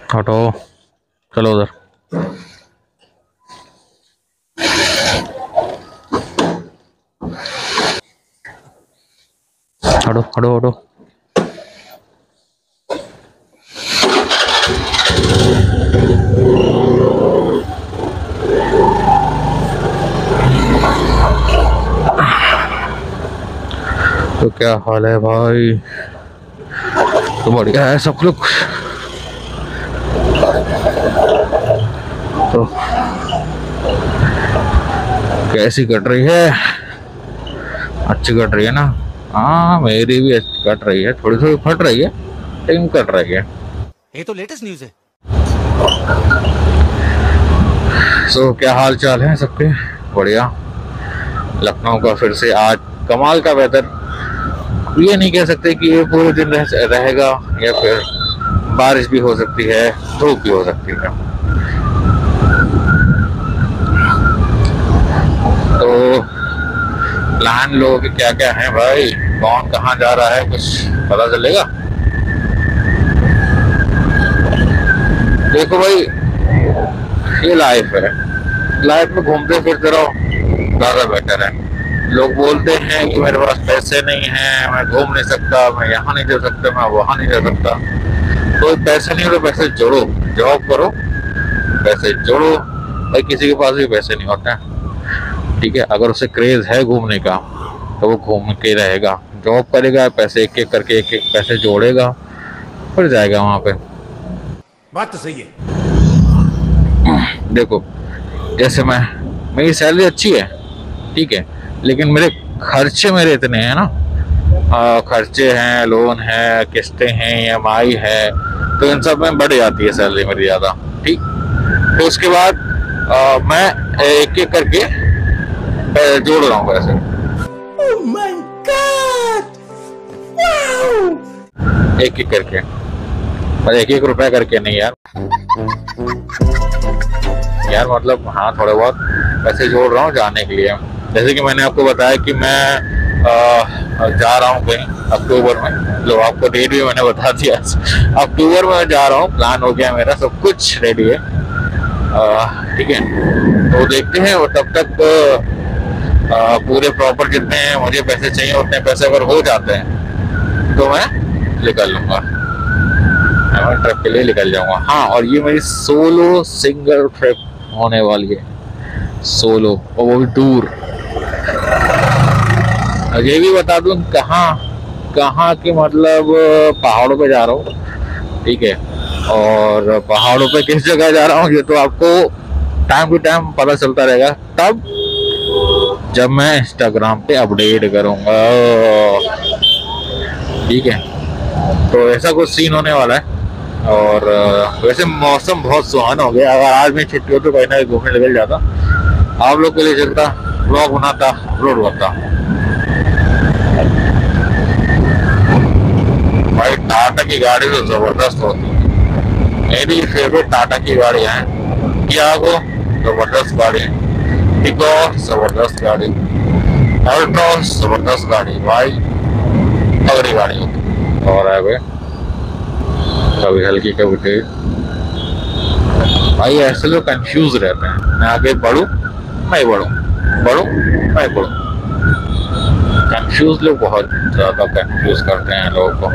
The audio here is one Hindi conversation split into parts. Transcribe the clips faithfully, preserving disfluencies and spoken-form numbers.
हटो, चलो उधर। हटो हटो हटो। तो क्या हाल है भाई? तो बढ़िया है सब लोग। तो कैसी कट रही है? अच्छी कट रही है ना? हाँ, मेरी भी कट रही है, थोड़ी थोड़ी फट रही है लेकिन कट रही है। ये तो लेटेस्ट न्यूज़ है। सो क्या हाल चाल है सबके? बढ़िया। लखनऊ का फिर से आज कमाल का वेदर। ये नहीं कह सकते कि ये पूरे दिन रह, रहेगा या फिर बारिश भी हो सकती है, धूप भी हो सकती है। तो प्लान लोग क्या क्या है भाई? कौन कहाँ जा रहा है, कुछ पता चलेगा? देखो भाई, ये लाइफ है, लाइफ में घूमते फिरते रहो, ज्यादा बेटर है। लोग बोलते हैं कि मेरे पास पैसे नहीं हैं, मैं घूम नहीं सकता, मैं यहाँ नहीं जा सकता, मैं वहाँ नहीं जा सकता। तो पैसे नहीं हो तो पैसे जोड़ो, जॉब करो, पैसे जोड़ो। भाई किसी के पास भी पैसे नहीं होते हैं, ठीक है? अगर उसे क्रेज है घूमने का तो वो घूम के रहेगा, जॉब करेगा, पैसे एक एक करके एक एक पैसे जोड़ेगा, फिर जाएगा वहां पे। बात तो सही है। देखो, जैसे मैं, मेरी सैलरी अच्छी है, ठीक है, लेकिन मेरे खर्चे मेरे इतने हैं ना, आ, खर्चे हैं, लोन है, किस्तें हैं, ई एम आई है, तो इन सब में बढ़ जाती है सैलरी मेरी ज़्यादा, ठीक। तो उसके बाद आ, मैं एक एक करके जोड़ रहा हूँ पैसे। Oh my God! Wow! एक एक करके, और एक एक रुपया करके नहीं यार यार मतलब हाँ, थोड़े बहुत पैसे जोड़ रहा हूँ जाने के लिए। जैसे कि मैंने आपको बताया कि मैं आ, जा रहा हूँ कहीं अक्टूबर में, लो आपको डेट भी मैंने बता दिया। अक्टूबर में जा रहा हूँ, प्लान हो गया मेरा, सब कुछ रेडी है, ठीक है। तो देखते हैं, और तब तक आ, पूरे प्रॉपर जितने मुझे पैसे चाहिए उतने पैसे अगर हो जाते हैं तो मैं निकल लूँगा, मैं ट्रिप के लिए निकल जाऊँगा। हाँ, और ये मेरी सोलो सिंगल ट्रिप होने वाली है, सोलो, और वो भी दूर। ये भी बता दूं कहाँ कहाँ के, मतलब पहाड़ों पे जा रहा हूँ, ठीक है। और पहाड़ों पे किस जगह जा रहा हूँ ये तो आपको टाइम टू टाइम पता चलता रहेगा, तब जब मैं इंस्टाग्राम पे अपडेट करूँगा, ठीक है। तो ऐसा कुछ सीन होने वाला है। और वैसे मौसम बहुत सुहाना हो गया, अगर आज मैं छुट्टी हो तो कहीं ना घूमने निकल जाता, आप लोग के लिए चलता, ब्लॉग बनाता, अपलोड करता। भाई टाटा की गाड़ी तो जबरदस्त होती है, मेरी फेवरेट टाटा की गाड़ी है। टियागो जबरदस्त गाड़ी, टिगो जबरदस्त गाड़ी, अल्ट्रॉस जबरदस्त गाड़ी, भाई तगड़ी गाड़ी होती। और है भाई, कभी हल्की कभी तेज। भाई ऐसे लोग कंफ्यूज रहते हैं, मैं आगे बढ़ूं मैं बढ़ूं, बढ़ूं मैं बढ़ूं। कंफ्यूज लोग बहुत ज्यादा कंफ्यूज करते हैं लोगों को।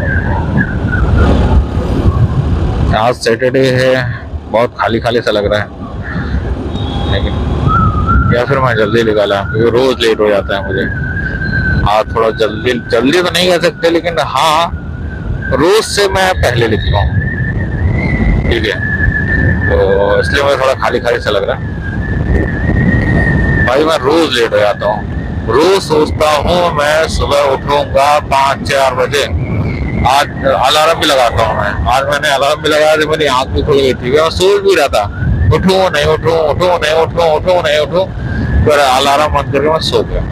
आज सैटरडे है, बहुत खाली खाली सा लग रहा है, लेकिन या फिर मैं जल्दी निकाला क्योंकि रोज लेट हो जाता है मुझे। आज थोड़ा जल्दी जल्दी तो नहीं कह सकते, लेकिन हाँ रोज से मैं पहले निकला हूँ, ठीक है। तो इसलिए मुझे थोड़ा खाली खाली सा लग रहा है। भाई मैं रोज लेट हो जाता हूँ, रोज सोचता हूँ मैं सुबह उठूंगा पाँच चार बजे, आज अलार्म भी लगाता हूँ मैं, आज मैंने अलार्म भी लगाया तो मेरी आंख भी खुल गई थी, मैं सोच भी रहा था उठूं नहीं उठूं उठूं नहीं उठूं उठूं नहीं उठूं, फिर अलार्म बंद करके मैं सो गया।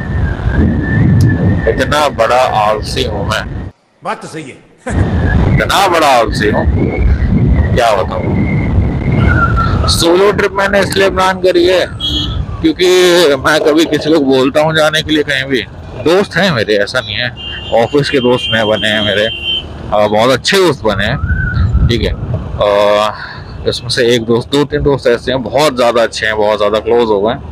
इतना बड़ा आलसी हूँ मैं। बात तो सही है। इतना बड़ा आलसी हूँ, क्या बताऊँ। सोलो ट्रिप मैंने इसलिए प्लान करी है क्योंकि मैं कभी किसी को बोलता हूँ जाने के लिए कहीं भी, दोस्त हैं मेरे, ऐसा नहीं है, ऑफिस के दोस्त नए बने हैं मेरे, बहुत अच्छे दोस्त बने हैं, ठीक है। इसमें से एक दोस्त, दो तीन दोस्त ऐसे हैं बहुत ज़्यादा अच्छे हैं, बहुत ज़्यादा क्लोज हो गए।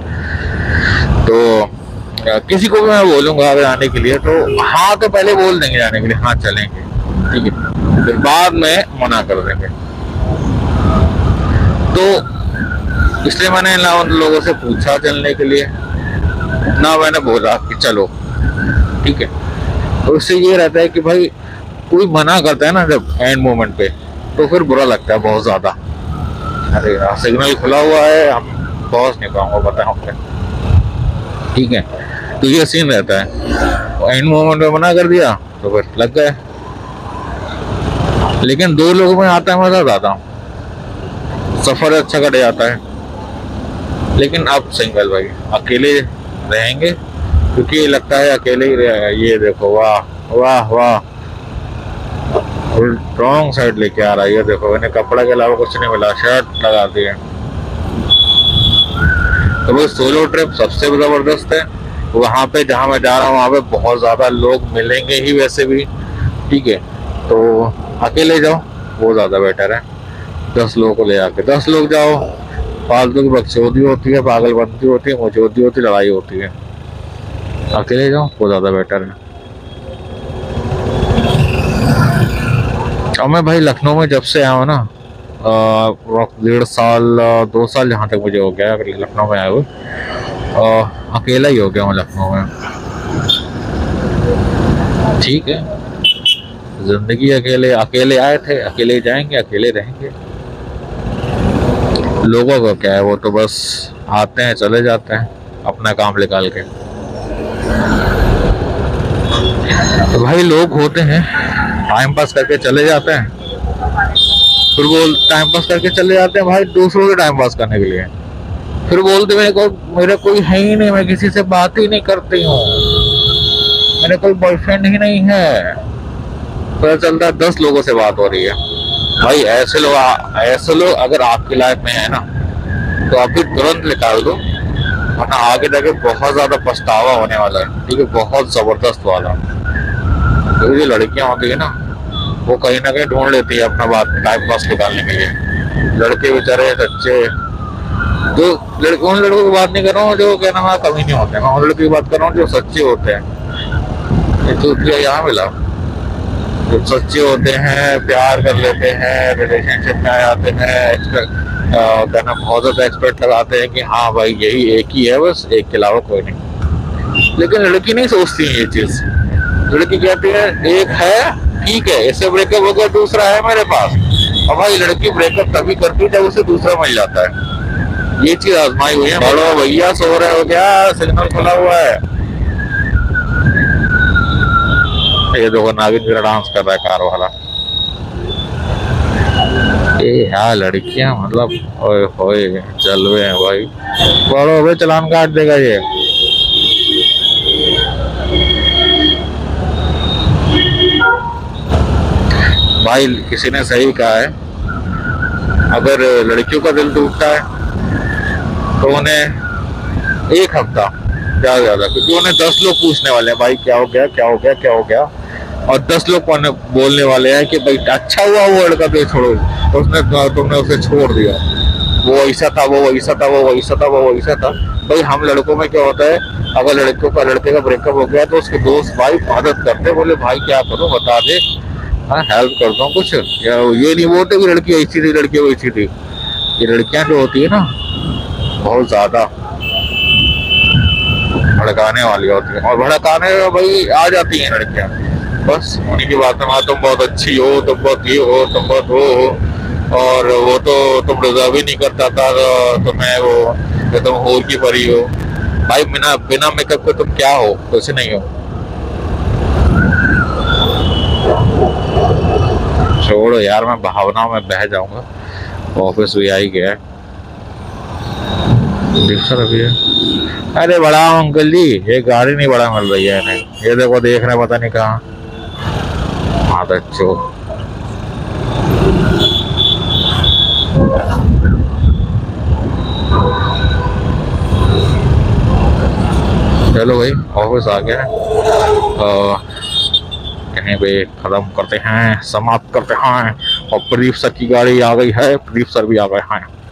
तो किसी को भी मैं बोलूँगा अगर आने के लिए तो हाँ तो पहले बोल देंगे जाने के लिए, हाँ चलेंगे, ठीक है, फिर बाद में मना कर देंगे। तो इसलिए मैंने ना उन लोगों से पूछा चलने के लिए, ना मैंने बोला कि चलो, ठीक है। तो इससे ये रहता है कि भाई कोई मना करता है ना जब एंड मोमेंट पे, तो फिर बुरा लगता है बहुत ज़्यादा। अरे यार सिग्नल खुला हुआ है, हम पहुँच नहीं पाऊंगा, बताओ क्या, ठीक है। तो ये सीन रहता है, एंड मोमेंट पे मना कर दिया तो फिर लग गए। लेकिन दो लोगों में आता है मजा ज़्यादा, सफ़र अच्छा कट जाता है। लेकिन अब सिंगल भाई अकेले रहेंगे, क्योंकि लगता है अकेले ही रहे। ये देखो, वाह वाह वाह, रॉन्ग साइड लेके आ रहा है। ये देखो, इन्हें कपड़ा के अलावा कुछ नहीं मिला, शर्ट लगा दी है। तो वो सोलो ट्रिप सबसे ज़बरदस्त है। वहाँ पे जहाँ मैं जा रहा हूँ वहाँ पे बहुत ज़्यादा लोग मिलेंगे ही वैसे भी, ठीक है। तो अकेले जाओ वो ज़्यादा बेटर है। दस लोगों को ले आके दस लोग जाओ, फालतू की बकचोदी होती है, पागलबंदी होती है, मौजूदी होती है, लड़ाई होती है। अकेले जाओ वो ज़्यादा बेटर है। और मैं भाई लखनऊ में जब से आया हूँ ना, डेढ़ साल दो साल जहाँ तक मुझे हो गया लखनऊ में आए हुए, अकेला ही हो गया हूँ लखनऊ में, ठीक है। जिंदगी अकेले अकेले आए थे, अकेले जाएंगे, अकेले रहेंगे। लोगों को क्या है, वो तो बस आते हैं चले जाते हैं अपना काम निकाल के। तो भाई लोग होते हैं टाइम पास करके चले जाते हैं, फिर बोल टाइम पास करके चले जाते हैं भाई दूसरों के टाइम पास करने के लिए। फिर बोलते मेरे को मेरे कोई है ही नहीं, मैं किसी से बात ही नहीं करती हूँ, मेरे कोई बॉयफ्रेंड ही नहीं है। पता चलता है दस लोगों से बात हो रही है। भाई ऐसे लोग ऐसे लोग अगर आपकी लाइफ में है ना, तो अभी तुरंत निकाल दो, वरना आगे जाके बहुत ज्यादा पछतावा होने वाला है, ठीक है, बहुत जबरदस्त वाला। तो जो लड़कियां होती है ना, वो कहीं ना कहीं ढूंढ लेती है अपना बात टाइम पास निकालने के लिए। लड़के बेचारे सच्चे, जो लड़के, उन लड़कों की बात नहीं कर रहा हूँ जो कहना वहाँ कमी नहीं होते, मैं उन लड़कों की बात कर रहा हूँ जो सच्चे होते हैं। तो यहाँ मिला जो सच्चे होते हैं, प्यार कर लेते हैं, रिलेशनशिप में आ जाते हैं, एक्सपेक्ट कहना बहुत ज्यादा एक्सपेक्ट लगाते हैं कि हाँ भाई यही एक ही है, बस एक के अलावा कोई नहीं। लेकिन लड़की नहीं सोचती है ये चीज। लड़की कहती है एक है, ठीक है, इससे ब्रेकअप हो गया, दूसरा है मेरे पास। और भाई लड़की ब्रेकअप तभी करती है जब उसे दूसरा मिल जाता है। ये चीज आजमाई हुई है। बड़ो भैया सो रहे हो क्या? सिग्नल खुला हुआ है। ये देखो नागिन मेरा डांस कर रहा है कार वाला। ये यार लड़कियां मतलब ओए होए जलवे हैं भाई। बड़ो भाई चलान काट देगा ये। भाई किसी ने सही कहा है, अगर लड़कियों का दिल टूटता है तो उन्हें एक हफ्ता ज्यादा ज्यादा, क्योंकि उन्हें दस लोग पूछने वाले हैं भाई क्या हो गया क्या हो गया क्या हो गया, और दस लोग बोलने वाले हैं कि भाई अच्छा हुआ वो लड़का तो छोड़ो, उसने तुमने उसे छोड़ दिया, वो ऐसा था वो वैसा था वो वैसा था वो वैसा था। भाई हम लड़कों में क्या होता है, अगर लड़कों का लड़के का ब्रेकअप हो गया तो उसके दोस्त भाई मदद करते, बोले भाई क्या करो बता दे, हाँ हेल्प करता हूँ कुछ। या ये नहीं बोलते कि लड़की ऐसी थी लड़की वैसी थी। ये लड़कियां जो होती है ना बहुत ज्यादा भड़काने वाली होती है, और भड़काने भाई आ जाती हैं लड़कियां, बस उन्हीं की बात में हाँ तुम बहुत अच्छी हो, तुम बहुत ये हो, तुम बहुत वो हो, और वो तो तुम डिजर्व ही नहीं करता था, तुम्हें वो तुम होर की परी हो। भाई बिना बिना मेकअप के तुम क्या हो? कुछ नहीं हो। छोड़ो यार, मैं भावनाओं में बह जाऊंगा। ऑफिस भी आ ही गया है, अभी है। अरे बड़ा अंकल जी, ये गाड़ी नहीं बड़ा मिल रही है इन्हें, ये देखो देख रहे पता नहीं कहाँ। हाँ बच्चों चलो भाई ऑफिस आ गया, कहीं पे खत्म करते हैं, समाप्त करते हैं और प्रदीप सर की गाड़ी आ गई है, प्रदीप सर भी आ गए हैं।